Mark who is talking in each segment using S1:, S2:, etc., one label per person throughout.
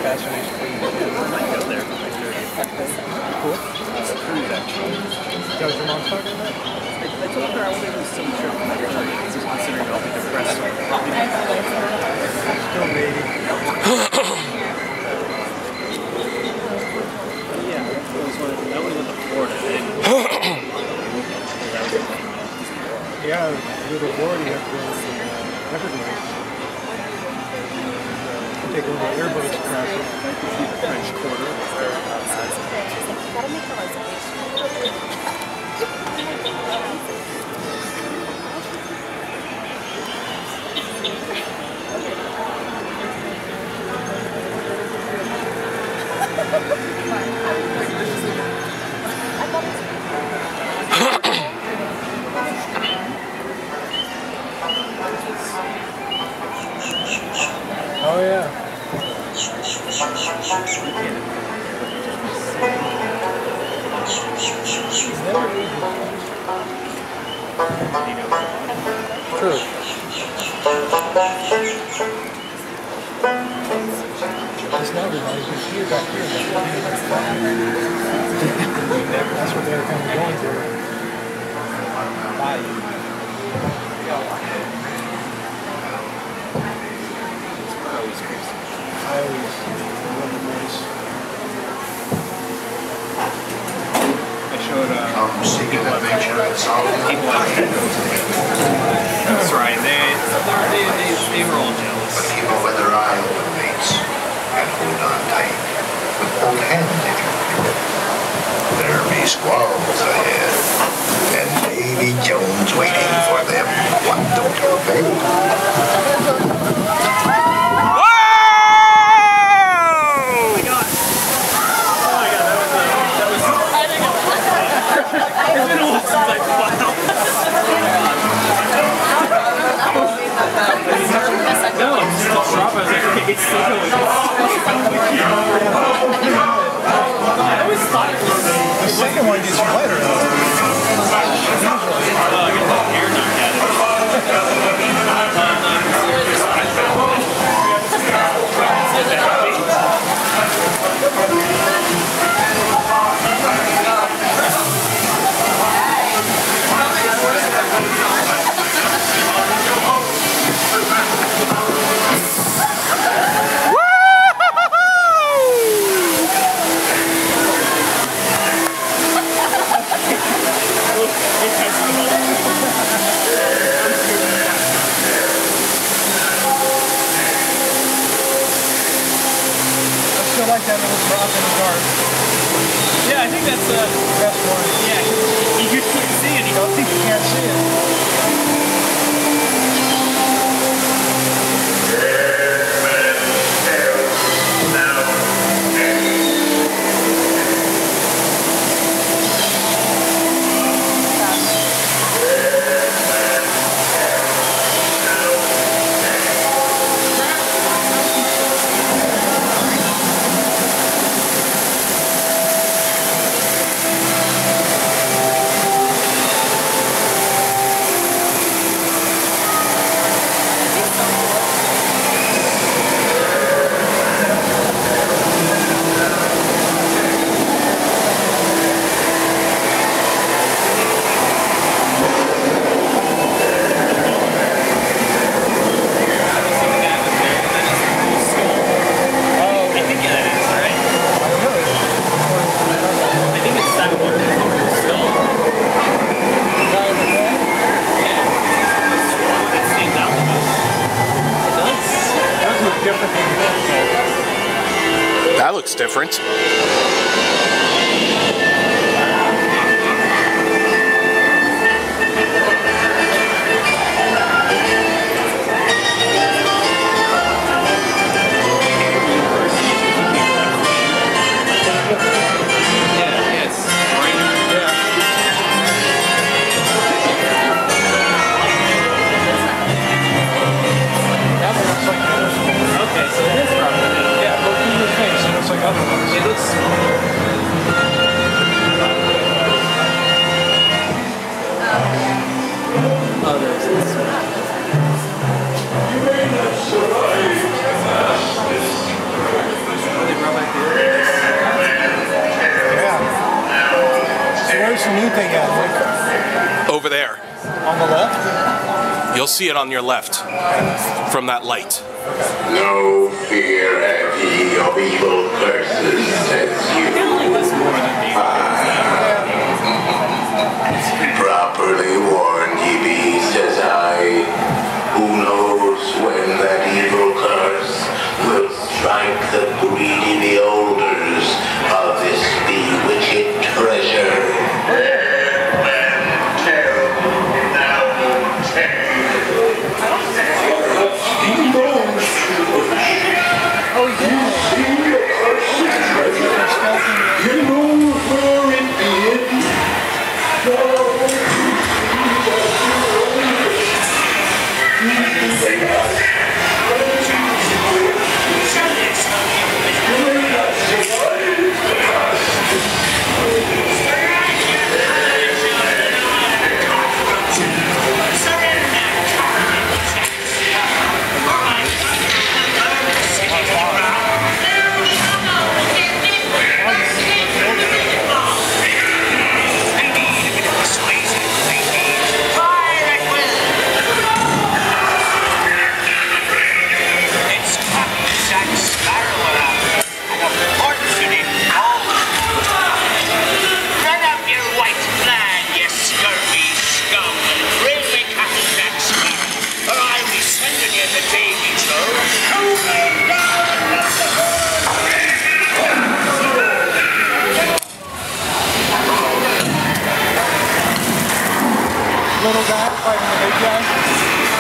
S1: fascination for you. I might go there for my 30th. Cool. Cruise, actually. Is that what your mom's talking about? I told her I wanted to do some trip for my 30th. She's considering I'll be depressed. So probably not. Still maybe. Yeah, that was with the Florida. Yeah, with the Florida, you have to go to Everglades. Take one of the airboats across it. The French Quarter. Gotta make a reservation. Oh yeah. True. It's not everybody who's here back here. That's what they're kind of going through. Bye. I always love the voice. I showed
S2: come seek an adventure and solitude.
S1: People out there. That's right. They were all jealous.
S2: But keep a weather eye on the mates and hold on tight with both hands if you will. There be squalls ahead and Davy Jones waiting for them. What don't obey?
S1: It's still going. I always thought it was the second one gets lighter though. I get that hair knocked out of I like that little drop in the dark. Yeah, I think that's the best one. Yeah, you just can't see it. You don't think you can't see it.
S3: That looks different.
S1: It looks On the left?
S3: You'll see it on your left from that light.
S2: No fear have ye of evil curses, says you. Properly warned ye be, says I. Who knows when that evil curse will strike the greedy beholders of this bewitched treasure.
S1: Little guy fighting the big guy.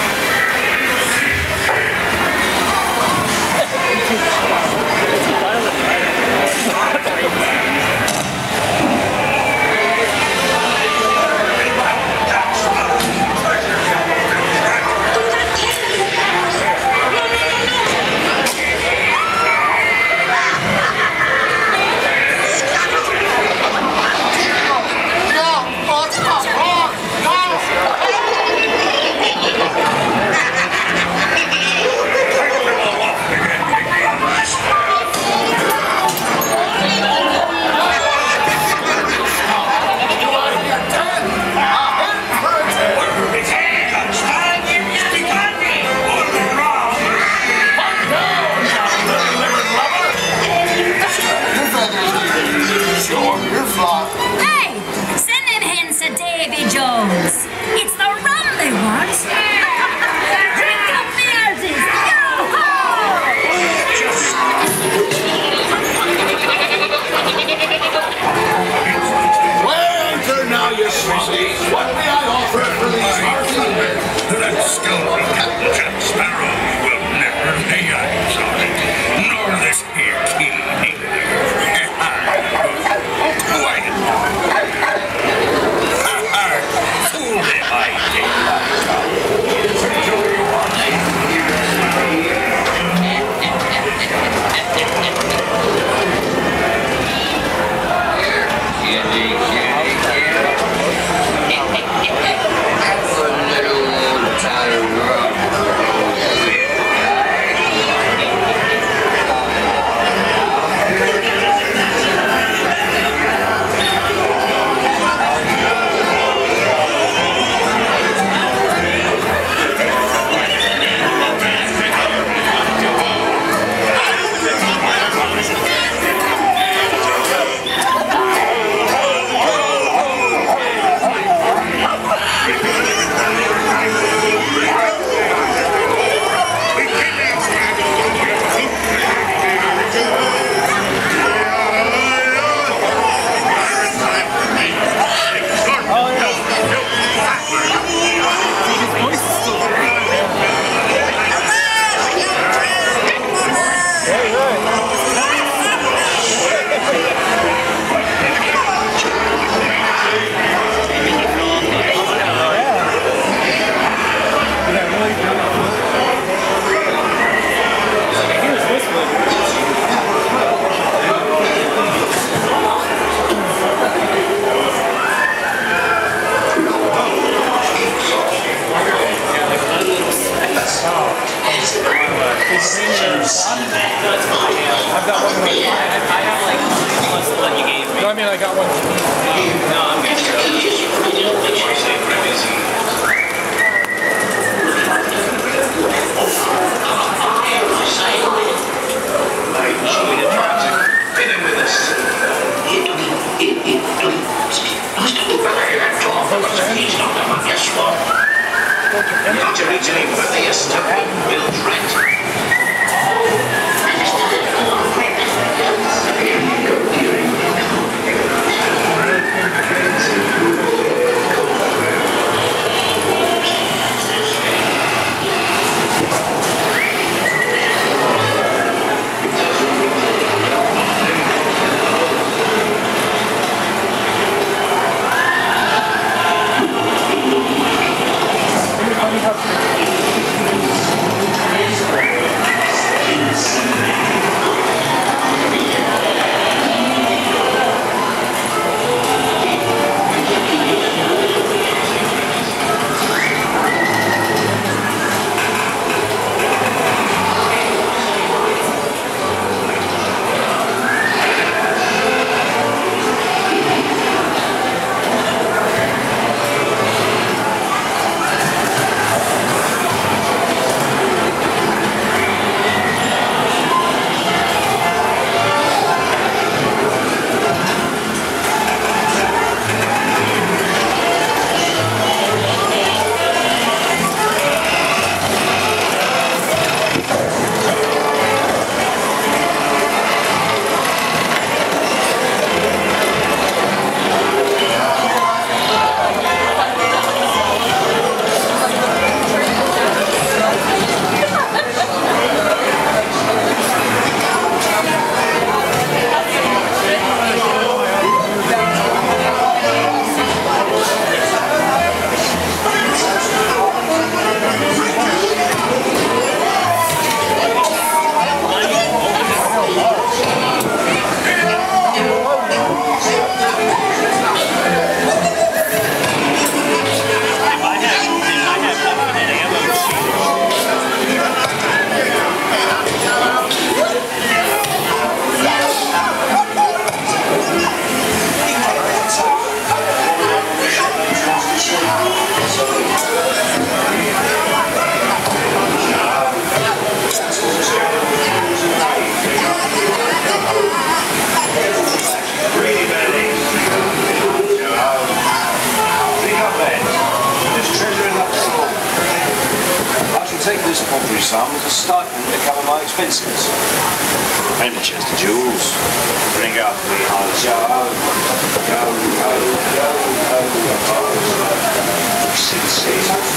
S1: I've got one more. I have like plus the one you gave me. No, I mean I got one. No, I'm good.
S4: Not originally wealthiest of built rent.
S5: Take this paltry sum as a stipend to cover my expenses. And a chest of jewels. Bring up the hearts. Go, go, go, go, go, go, go.